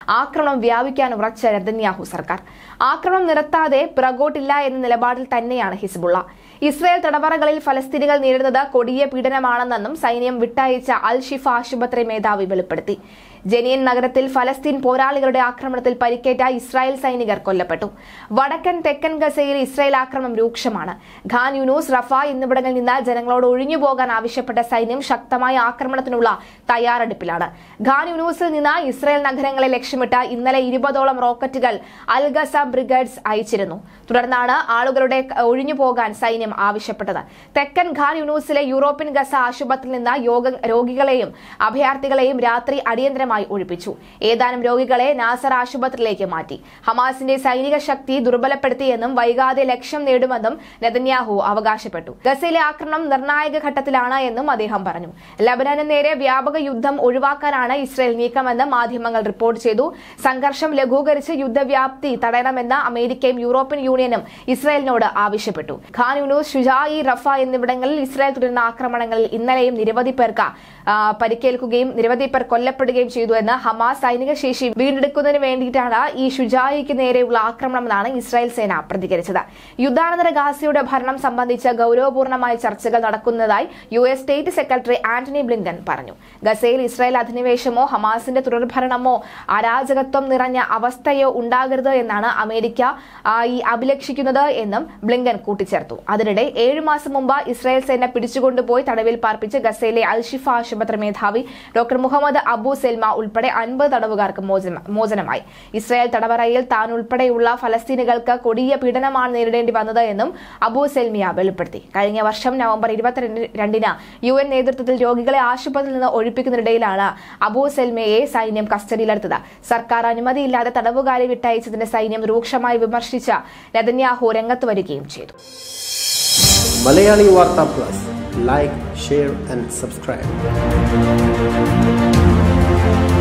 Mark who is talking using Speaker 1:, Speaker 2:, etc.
Speaker 1: ആക്രമണം വ്യാപിക്കാൻ ഉറച്ച നെതന്യാഹു സർക്കാർ. ആക്രമണം നിർത്താതെ പിറകോട്ടില്ല എന്ന നിലപാടിൽ തന്നെയാണ് ഹിസ്ബുള്ള. ഇസ്രായേൽ തടവറകളിൽ ഫലസ്തീനികൾ നേരിടുന്നത് കൊടിയ പീഡനമാണെന്നും സൈന്യം വിട്ടയച്ച അൽ ഷിഫ ആശുപത്രി മേധാവി വെളിപ്പെടുത്തി. ജെനിയൻ നഗരത്തിൽ ഫലസ്തീൻ പോരാളികളുടെ ആക്രമണത്തിൽ പരിക്കേറ്റ ഇസ്രായേൽ സൈനികർ കൊല്ലപ്പെട്ടു. വടക്കൻ തെക്കൻ ഗസയിൽ ഇസ്രായേൽ ആക്രമണം രൂക്ഷമാണ്. ഖാൻ യൂനൂസ്, റഫ എന്നിവിടങ്ങളിൽ നിന്ന് ജനങ്ങളോട് ഒഴിഞ്ഞുപോകാൻ ആവശ്യപ്പെട്ട സൈന്യം ശക്തമായ ആക്രമണത്തിനുള്ള തയ്യാറെടുപ്പിലാണ്. ഖാൻ യൂനൂസിൽ നിന്ന് ഇസ്രായേൽ നഗരങ്ങളെ ലക്ഷ്യമിട്ട് ഇന്നലെ 20ഓളം റോക്കറ്റുകൾ അൽ ഗസ ബ്രിഗേഡ്സ് അയച്ചിരുന്നു. തുടർന്നാണ് ആളുകളുടെ ഒഴിഞ്ഞുപോകാൻ സൈന്യം ആവശ്യപ്പെട്ടത്. തെക്കൻ ഖാൻ യൂനൂസിലെ യൂറോപ്യൻ ഗസ ആശുപത്രിയിൽ നിന്ന് രോഗികളെയും അഭയാർത്ഥികളെയും രാത്രി അടിയന്തരമായി ഒഴിപ്പിച്ചു. ഏതാനും രോഗികളെ നാസർ ആശുപത്രിയിലേക്ക് മാറ്റി. ഹമാസിന്റെ സൈനിക ശക്തി ദുർബലപ്പെടുത്തിയെന്നും വൈകാതെ ലക്ഷ്യം നേടുമെന്നും നെതന്യാഹു അവകാശപ്പെട്ടു. ഗസയിലെ ആക്രമണം നിർണായക ഘട്ടത്തിലാണ് എന്നും അദ്ദേഹം പറഞ്ഞു. ലബനന് നേരെ വ്യാപക യുദ്ധം ഒഴിവാക്കാനാണ് ഇസ്രായേൽ നീക്കമെന്ന് മാധ്യമങ്ങൾ റിപ്പോർട്ട് ചെയ്തു. സംഘർഷം ലഘൂകരിച്ച് യുദ്ധവ്യാപ്തി തടയണമെന്ന് അമേരിക്കയും യൂറോപ്യൻ യൂണിയനും ഇസ്രായേലിനോട് ആവശ്യപ്പെട്ടു. ഖാൻ യൂനൂസ്, ഷുജായി, റഫ എന്നിവിടങ്ങളിൽ ഇസ്രായേൽ തുടരുന്ന ആക്രമണങ്ങളിൽ ഇന്നലെയും നിരവധി പേർക്ക് പരിക്കേൽക്കുകയും നിരവധി പേർ കൊല്ലപ്പെടുകയും ചെയ്തു എന്ന് ഹമാസ് സൈനിക ശേഷി വീണ്ടെടുക്കുന്നതിന് വേണ്ടിയിട്ടാണ് ഈ ഷുജായിക്ക് നേരെയുള്ള ആക്രമണമെന്നാണ് ഇസ്രായേൽ സേന പ്രതികരിച്ചത്. യുദ്ധാനന്തര ഗാസയുടെ ഭരണം സംബന്ധിച്ച് ഗൌരവപൂർണമായ ചർച്ചകൾ നടക്കുന്നതായി US state secretary Antony Blinken പറഞ്ഞു. ഗസയിൽ ഇസ്രായേൽ അധിനിവേശമോ ഹമാസിന്റെ തുടർഭരണമോ അരാജകത്വം നിറഞ്ഞ അവസ്ഥയോ ഉണ്ടാകരുത് എന്നാണ് അമേരിക്ക അഭിലഷിക്കുന്നത് എന്നും ബ്ലിങ്കൻ കൂട്ടിച്ചേർത്തു. അതിനിടെ 7 മാസം മുമ്പ് ഇസ്രായേൽ സേന പിടിച്ചുകൊണ്ടുപോയി തടവിൽ പാർപ്പിച്ച് ഗസയിലെ അൽ ഷിഫ ആശുപത്രി മേധാവി ഡോക്ടർ മുഹമ്മദ് അബു സെൽമ ഉൾപ്പെടെ 50 തടവുകാർക്ക് മോചനമായി. ഇസ്രായേൽ തടവറയിൽ താൻ ഉൾപ്പെടെയുള്ള ഫലസ്തീനികൾക്ക് കൊടിയ പീഡനമാണ് നേരിടേണ്ടി വന്നത് എന്നും അബു സെൽമിയ വെളിപ്പെടുത്തി. കഴിഞ്ഞ വർഷം നവംബർ 22-ന് UN നേതൃത്വത്തിൽ രോഗികളെ ആശുപത്രിയിൽ നിന്ന് ഒഴിപ്പിക്കുന്നതിനിടയിലാണ് അബു സെൽമയെ സൈന്യം കസ്റ്റഡിയിലെടുത്തത്. സർക്കാർ അനുമതിയില്ലാതെ തടവുകാരെ വിട്ടയച്ചതിന് സൈന്യം രൂക്ഷമായി വിമർശിച്ച നെതന്യാഹു രംഗത്ത് വരികയും ചെയ്തു.
Speaker 2: Malayali Vartha plus, like, share and subscribe.